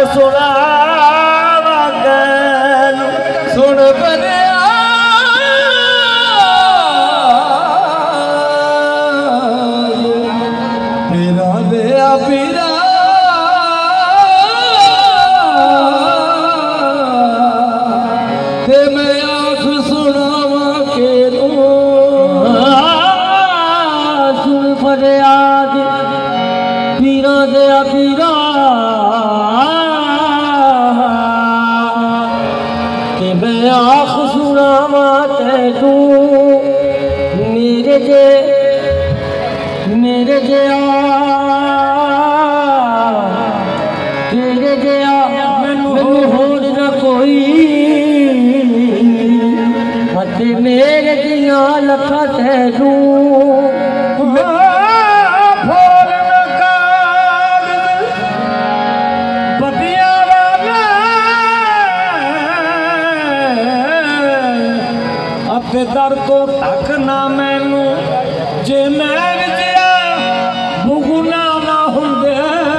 सुना सुन बने पीरा दे पीरा ते मैं आँख सुनावा के सुन फरियाद पीरा दे पीरा ते मैं आँख सुनावा तू मेरे जे तेरे जया मैनू होर न कोई ते मेरे दिया लखा तैनू अपने दर तो तक ना मैनू जे मैं बुगुना ना होंदे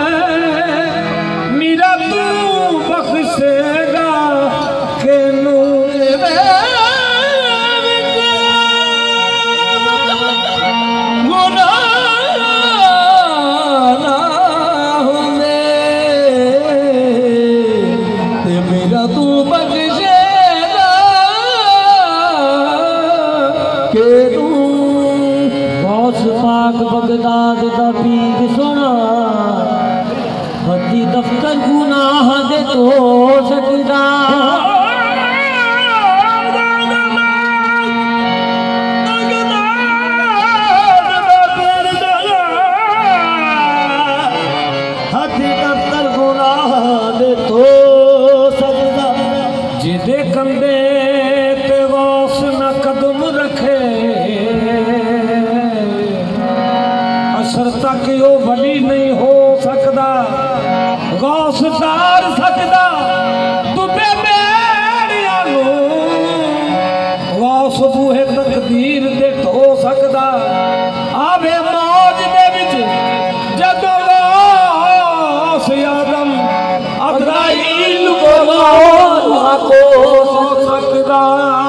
मेरा तू बख्शेगा केनू गुना ना होंदे ते मेरा तू बख्शेगा केनू पाक बगदाद दा पीर सोना हदी दफ्तर गुनाह दे तो सकदा हदी दफ्तर गुनाह दे तो सकदा जिदे कंधे ते वास न कदम रखे तक वो वली नहीं हो सकता गौस तार सकता दुबे मेरिया गौस बूहे तकदीर दे हो सकता आवे मौज दे विच जदों गौस आदम अज़राइल को हो सकता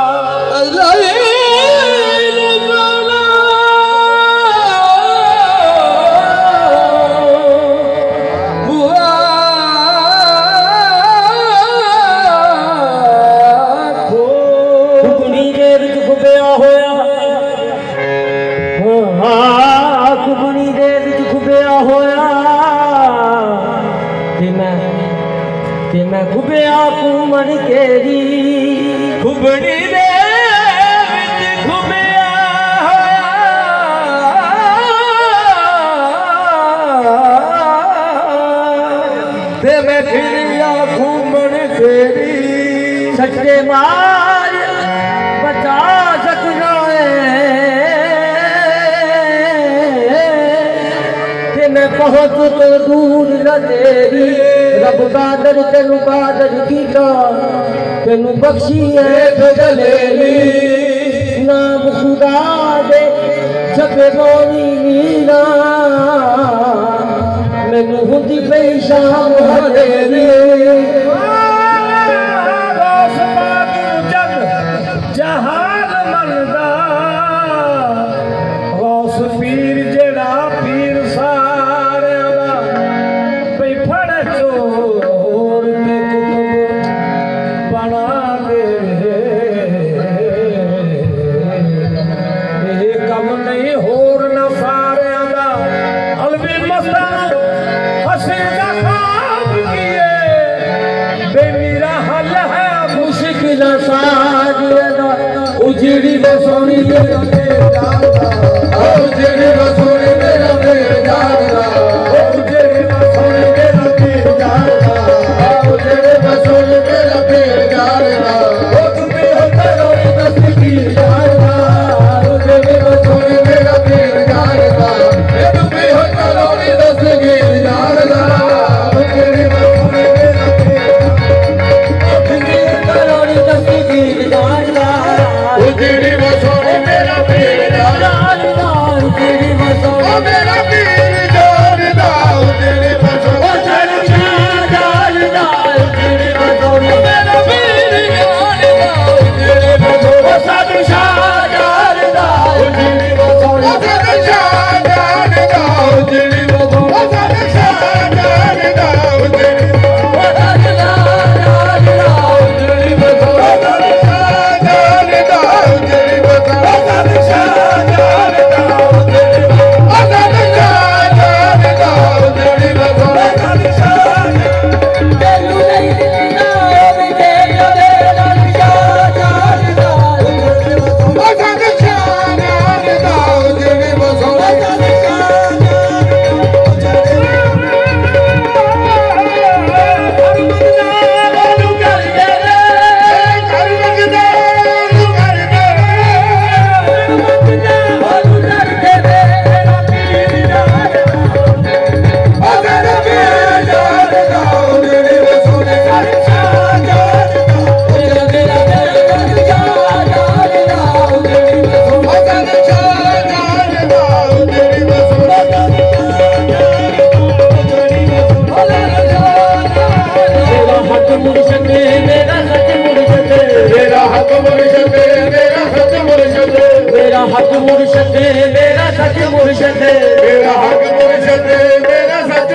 मैं खुबिया घूमन केरी खुबड़ी दे खुबिया ते मैं फिरिया घूमन केरी सच्चे मार बचा सकना ते मैं बहुत तो दूर न तेरी रब कादर तेनू कादर कीता तेनू बख्शी है गलेली नाम खुदा दे छपे बोली मीरा मैनू हुंदी पई शाम हवेली जहान मनदा गौस पीर जेड़ा पीर सारे दा पई फड़ चोर ते कुतुब बना दे ये कम नहीं होर न सारे दा अलवी मस्ता हसी दा खाब किए बे मेरा हल है मुश्किल साजिदा उजड़ी बसोनी मेरा जादा उजड़ी बसोनी मेरा जादा उजड़ी बसोनी मेरा जादा उजड़ी बसोनी मेरा जादा ओ तुम्हें होता रोई दस्तगी जादा उजड़ी बसोनी मेरा जादा ए तुम्हें होता रोई दस्तगी जादा उजड़ी बसोनी मेरा उजड़ी रोई दस्तगी जादा उजड़ी बसोनी मेरा जादा उजड़ी बसोनी मेरा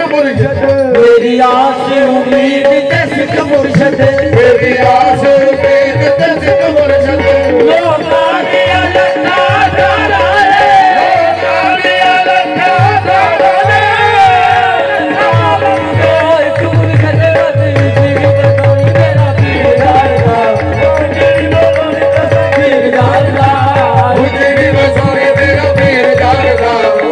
मुर्शद मेरी आस उम्मीद ते सिख मुर्शद मेरी आस उम्मीद ते सिख मुर्शद लोकां दियां लत्तां डराए लोकां दियां लत्तां डराए एक मुर्शद वदी जिंदगी बसानी मेरा पीर जारदा जिंदगी बसानी पीर जारदा जिंदगी बसानी मेरा पीर जारदा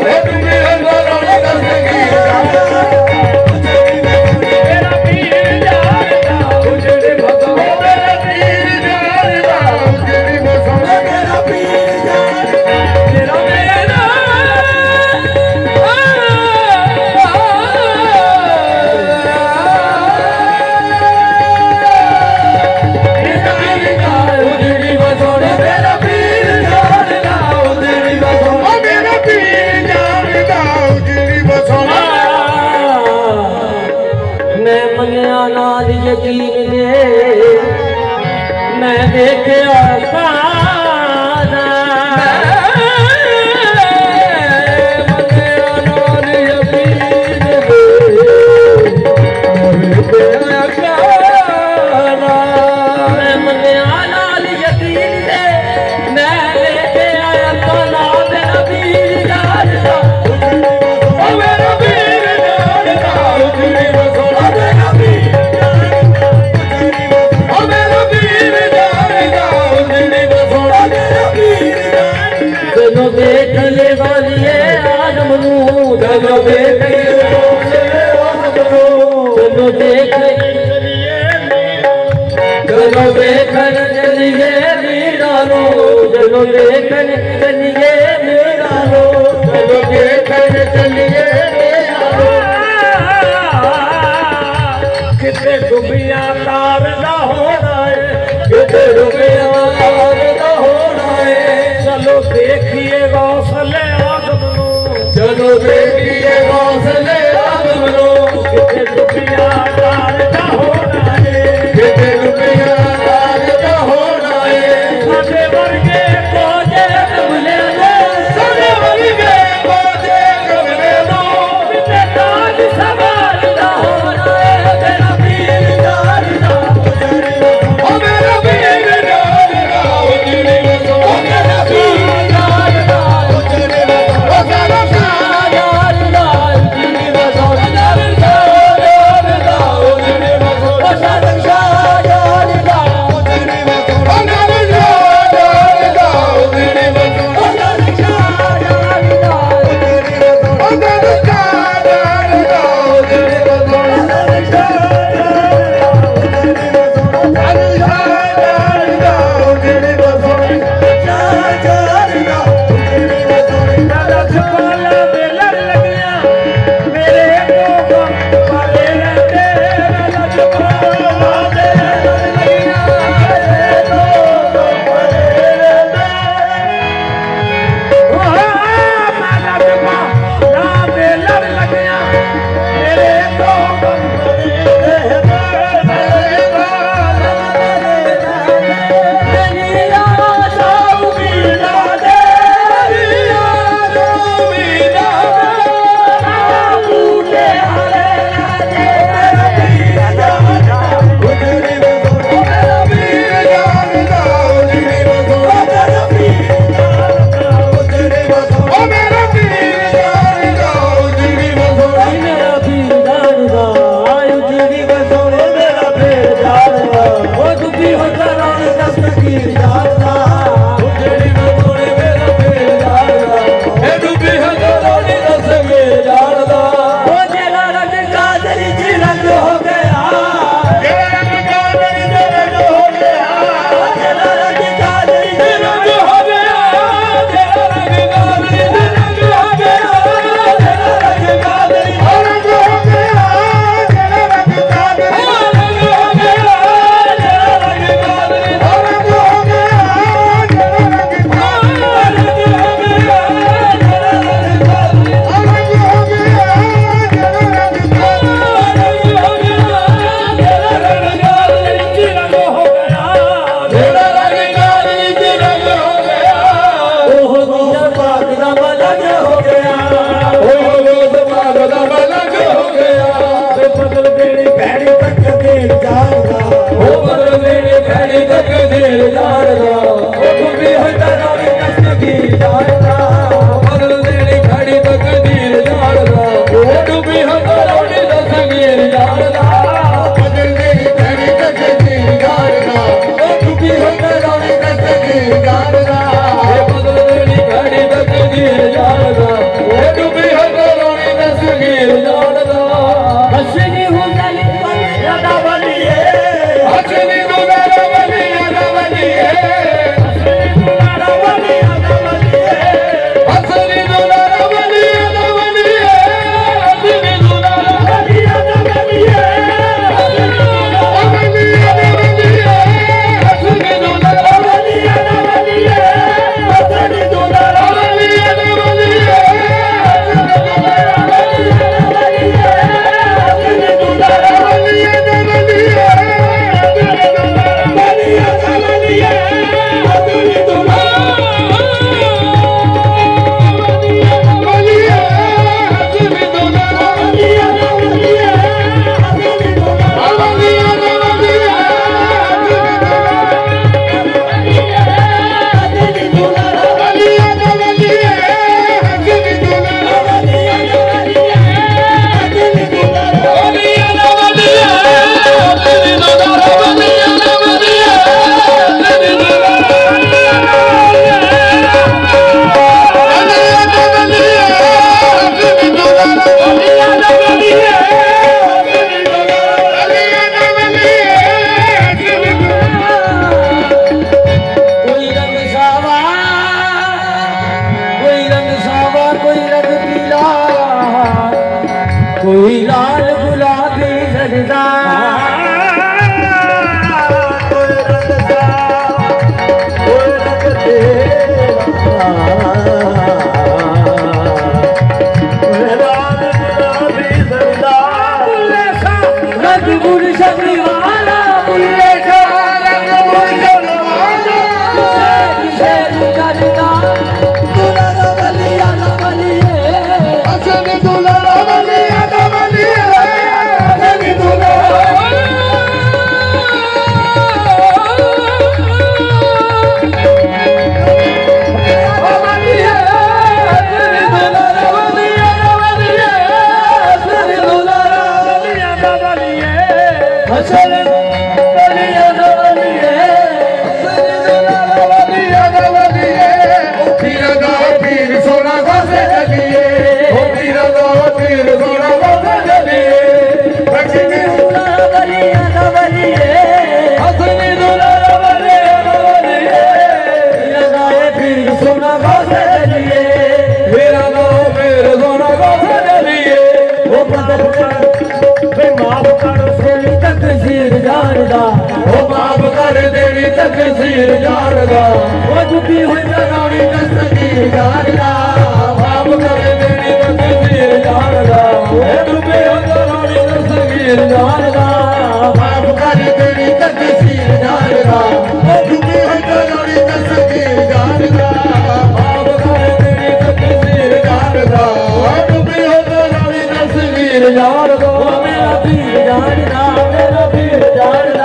यकीन दे मैं देखा पाना देखन चलिए मेरा लो चलो देखन चलिए मेरा कितने डुबिया तार ना होना है कितने डुबिया तार ना होना है चलो देखिए गौसले आदम लो चलो देखिए गौसले आदम लो कितने डुबिया तार ना होना है कितने डुबिया तार ना होना है साडे वर्गे डूबी हो रानी तस्वीर जारदा बदलती तेरी तस्वीर जारदा डूबी हो रानी तस्वीर जारदा बदलती घड़ी तस्वीर जारदा डूबी हो रानी तस्वीर जारदा हसनी हो गली यादा बलिए हसनी दुलारा बली यादा बलिए हसनी दुलारा बली यादा बलिए हसनी दुलारा बली यादा बलिए हसनी दुलारा बली यादा बलिए बली यादा बलिए हसनी दुलारा बली यादा बलिए हसनी दुलारा बली यादा बलिए कोई लाल गुलाबी जरदा कोई रंग तेरा लाल गुलाबी जरदा रंग गुलशन वाला बुल्ले का रंग गुलशन वाला किसे जरदा दुलारा बलिया ना बलिए हसनी दुलारा बली यादा बलिए हसनी दुलारा तकसीर जारदा वो झुकी हुई रानी तस्वीर जारदा बाप कर देनी तकसीर जारदा वो झुकी हुई रानी तस्वीर जारदा बाप कर तेरी तकसीर जारदा वो झुकी हुई रानी तस्वीर जारदा बाप कर देनी तकसीर जारदा वो झुकी हुई रानी तस्वीर जारदा मेरा पीर जारदा मेरा पीर जारदा